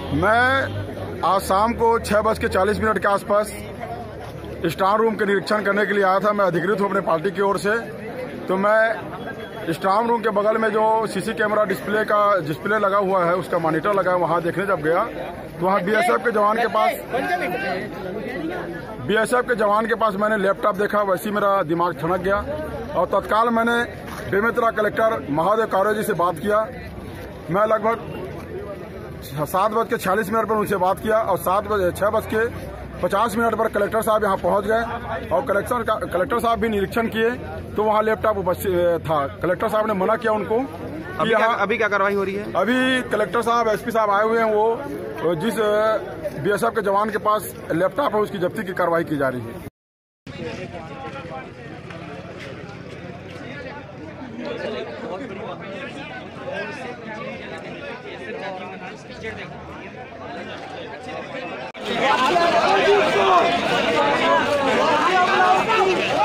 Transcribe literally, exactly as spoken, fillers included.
मैं आज शाम को छः बज के चालीस मिनट के आसपास स्ट्रांग रूम के निरीक्षण करने के लिए आया था। मैं अधिकृत हूँ अपने पार्टी की ओर से। तो मैं स्ट्रांग रूम के बगल में जो सीसी कैमरा डिस्प्ले का डिस्प्ले लगा हुआ है, उसका मॉनिटर लगा है, वहाँ देखने जब गया तो वहाँ बीएसएफ के जवान के पास बीएसएफ के जवान के पास मैंने लैपटॉप देखा। वैसे ही मेरा दिमाग ठनक गया और तत्काल मैंने बेमेतरा कलेक्टर महादेव कावरे जी से बात किया। मैं लगभग सात बज के छियालीस मिनट पर उनसे बात किया और सात बजे छह बज के पचास मिनट पर कलेक्टर साहब यहां पहुंच गए और कलेक्टर का कलेक्टर साहब भी निरीक्षण किए तो वहां लैपटॉप उपस्थित था। कलेक्टर साहब ने मना किया उनको। अभी क्या, अभी क्या कार्रवाई हो रही है? अभी कलेक्टर साहब एसपी साहब आए हुए हैं, वो जिस बीएसएफ के जवान के पास लैपटॉप है उसकी जब्ती की कार्रवाई की जा रही है। Yeah.